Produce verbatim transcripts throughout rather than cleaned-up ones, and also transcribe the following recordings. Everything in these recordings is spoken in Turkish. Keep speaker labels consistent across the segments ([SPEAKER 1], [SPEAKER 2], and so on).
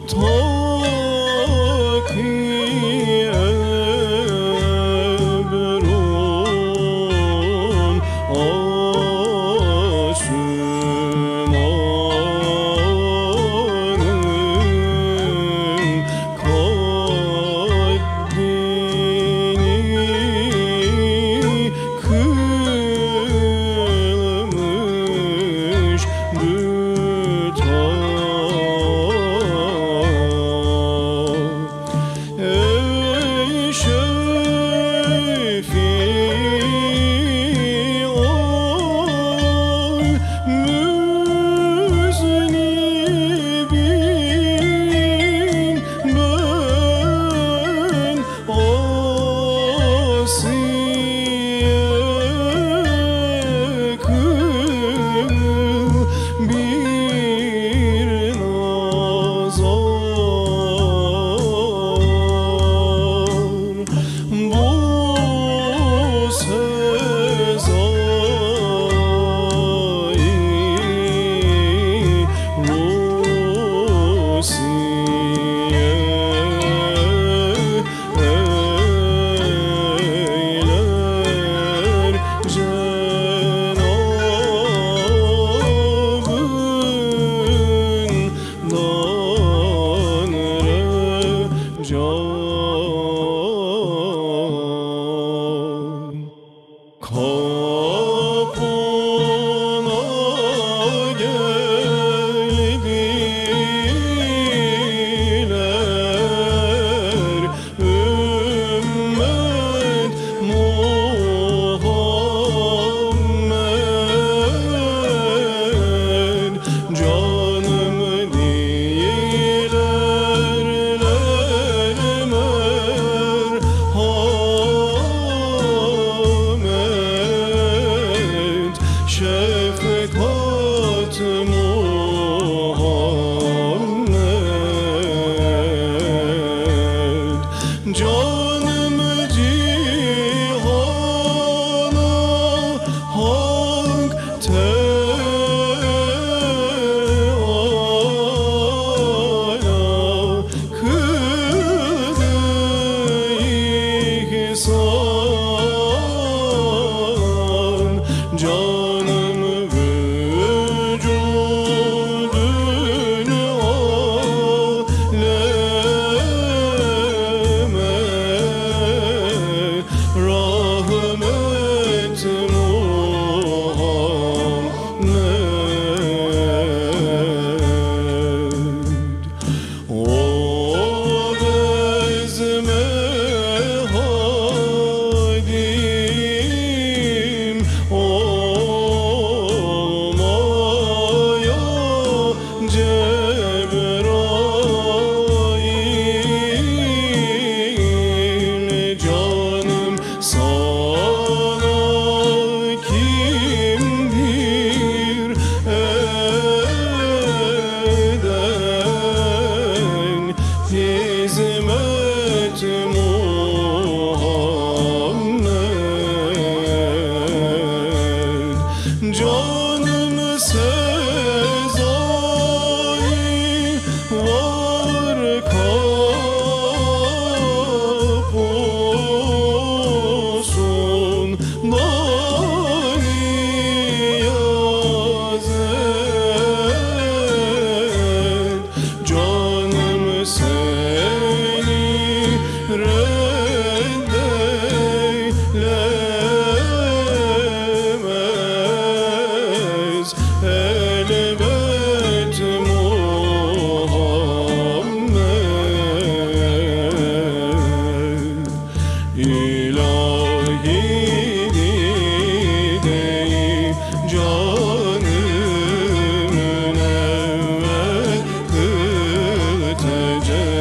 [SPEAKER 1] Canımın evvel kıtacak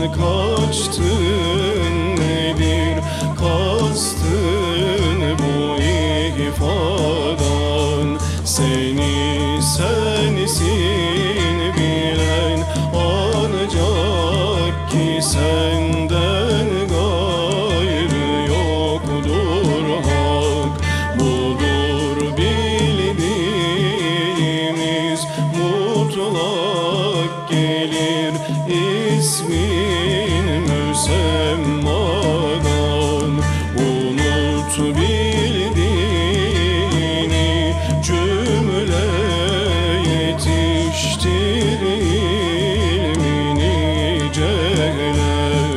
[SPEAKER 1] kaçtın, nedir kastın bu ihfadan? Seni sensin bilen ancak ki senden gayrı yoktur hak. Budur bildiğimiz mutlak gelir ismin müsemmadan. Unut bildiğini cümle yetiştir ilmini cehle.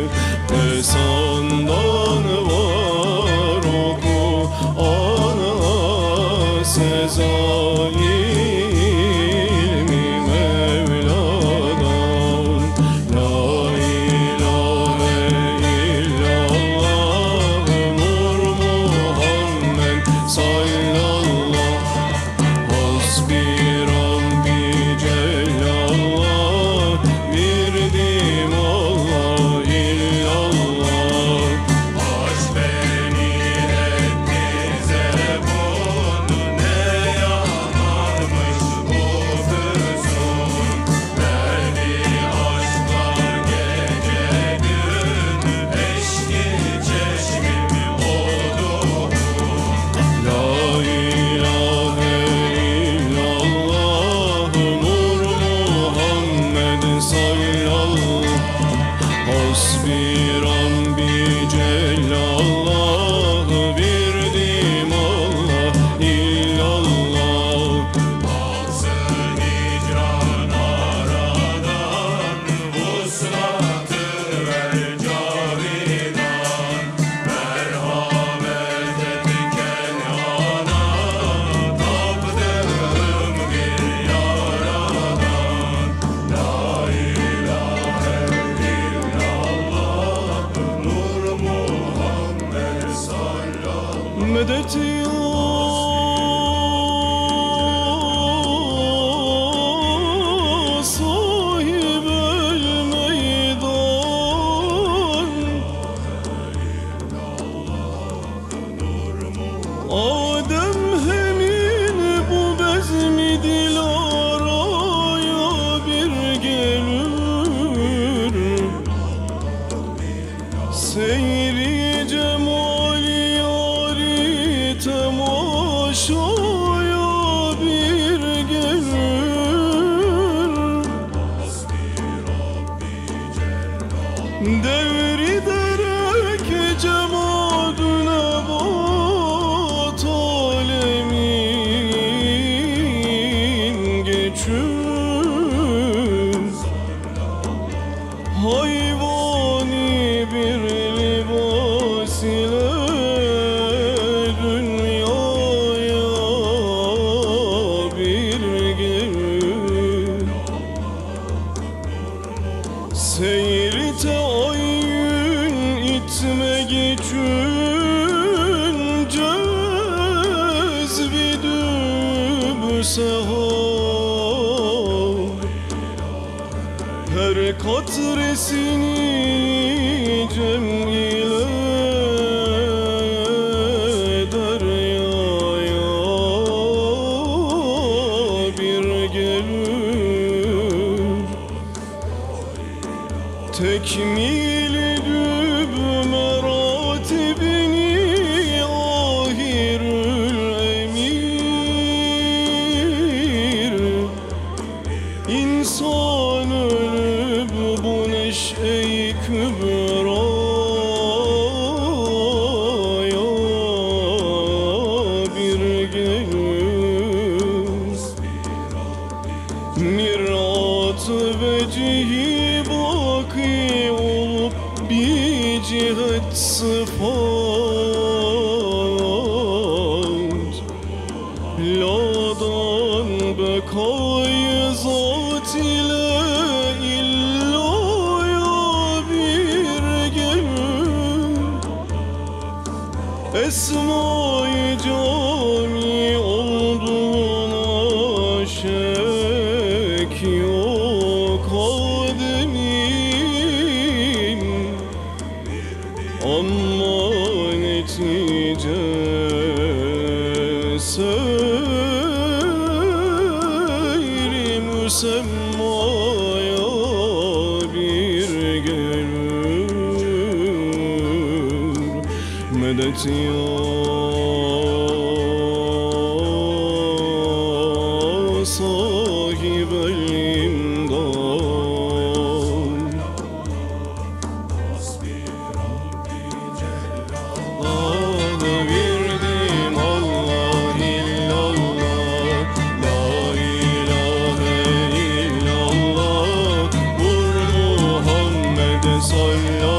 [SPEAKER 1] Pesandan var oku ana sezai ilmi Mevla'dan. La ilahe illallah Nur Muhammed sallallah. Hasbi Rabbi Cellallah virdim Allah illallah. Aç beni etti zebun, ne yamanmış bu füsun. Verdi aşkla gece gün, eşki çeşmim oldu. La ilahe illallah Nur Muhammed sallallah. Hasbi Rabbi Cellallah virdim Allah illallah. Alsın hicran aradan, vuslatı ver cavidan. Merhamet et Kenan'a, tapdığım bir yaradan. La ilahe illallah Nur Muhammed sallallah. Medet ya sahibel meydan. Adem hemin bu bezmi dilaraya bir gelir. Seyri cemali yari temaşaya bir gelir. Devri derek cemadüne bat alemin geçür. Hayvani bir libas ile dünyaya bir gelir. Seyrite ayın itme geçün, cezbi dübseha. Her katresini cem ile deryaya bir gelir. Tekmili düb meratibini ahirül emir. İnsan ölüp bu neşe-i kübraya bir gelir. Mirat-ı vecihi baki olup bir cihet sıfat. Ladan bekayı zat ile illaya bir gelir. Esma-i cami olduğuna şek yok. Adem'i medet ya sahibel imdad. Allah verdim Allah illallah, la ilahe illallah, vur Muhammed sallallahu